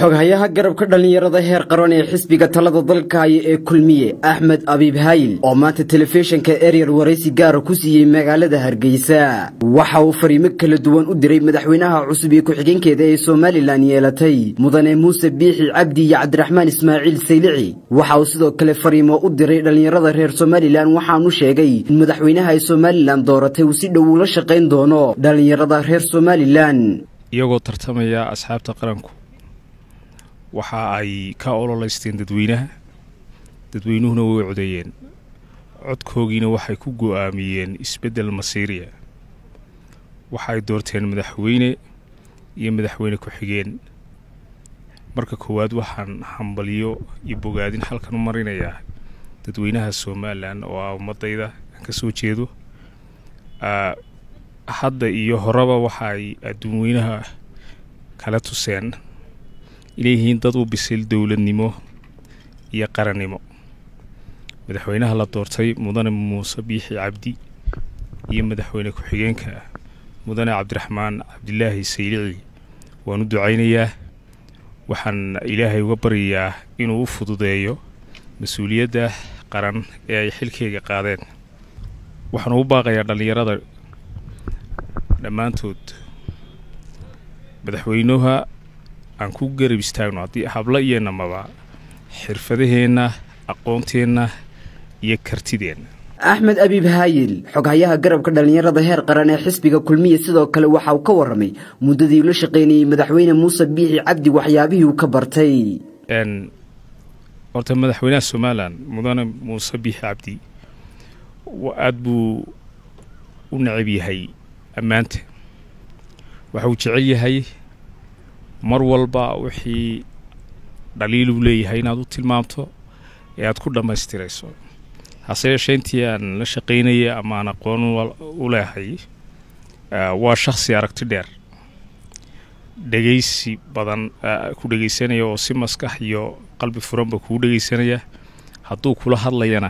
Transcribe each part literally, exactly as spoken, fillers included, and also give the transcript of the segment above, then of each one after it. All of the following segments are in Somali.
xoghayaha garabka dhalinyarada heer qaran ee xisbiga talada dalka ee kulmiye Axmed Abiib Hayl oo maanta telefishinka Eryar waraysi gaar ah ku siiyay magaalada Hargeysa waxa uu fariimo kala duwan u diray madaxweynaha cusub ee ku xigeenkeeda ee Soomaaliland yeelatay mudane Muuse Biixi Cabdi iyo Cabdiraxmaan Ismaaciil Saylici waxa uu sidoo kale fariimo u diray dhalinyarada reer Soomaaliland waxaanu sheegay in madaxweynaha ay Soomaaliland dooratay uu si dhow ula shaqeyn doono dhalinyarada reer Soomaaliland iyagoo tartamaya asxaabta qaranku waxa ay ka ololeysteen dadweynaha dadweynuhuna way codeeyeen codkoogiina waxay ku go'aamiyeen isbedel masiiriya waxa ay doorteen madaxweyne iyo madaxweyne ku xigeen marka koowaad waxaan hambaliyo iyo bogaadin halkan u marinayaa dadweynaha Soomaaliland oo ummadayda ka soo jeedo hadda iyo horaba waxa ay dadweynaha kala tuseen إليه دادو بسيل دولة نمو يا قرنمو مدحوينها لا دورتي مدن موسى بيحي عبدي يا مدحوينه كحجينك مدن عبد الرحمن عبد الله السيلعي وندو عينيه وحن إلهي وبريه إنه فضوديو مسؤوليته قرن يحلكي قادين وحن وباقي دليرada dhamaantood madaxweynaha aan ku garab istaagno hadii habla iyo namaba xirfadaheena aqoonteena iyo kartideena Axmed Abiib Hayl xoghayaha garabka dhalinyarada heer qaran ee xisbiga kulmiye sidoo kale waxa uu ka waramay mudadii la shaqeynayay madaxweyne Muuse Biixi Cabdi waxyaabihii uu ka bartay een horta madaxweynaha Soomaaliland mudane Muuse Biixi Cabdi aad buu u nacib yahay amaanta waxa uu jecel yahay mar walba wixii dhaliil u leeyahay inaad u tilmaamto ee aad ku dhameystirayso hase yeeshee aan la shaqeynayay ama aan aqoon u leeyahay waa shakhsi aragti dheer dhageysi badan ku dhageysanaya oo si maskax iyo qalbi furanba ku dhageysanaya hadduu kula hadlayana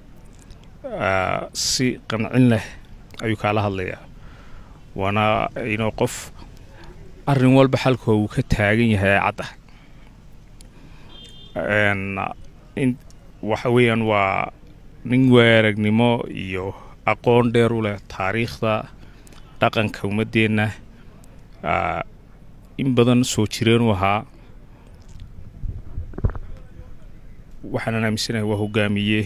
si qancin leh ayuu kala hadlayaa wana inoo qof arrin walba xalka uu ka taagan yahay cadda een in waxa weeyaan waa nin weeragnimo iyo aqoon dheer u leh taariikhda dhaqanka umadeena in badan soo jireen waxa waxaan aaminsanahay waa hogaamiye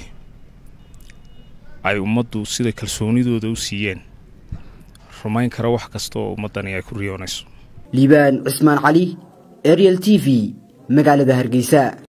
ay ummaddu sida kalsoonidooda u siiyeen rumayn kara wax kasto oo ummadani ay ku riyoonayso Liban Usman Ali Ariel T V magaalada Hargeysa.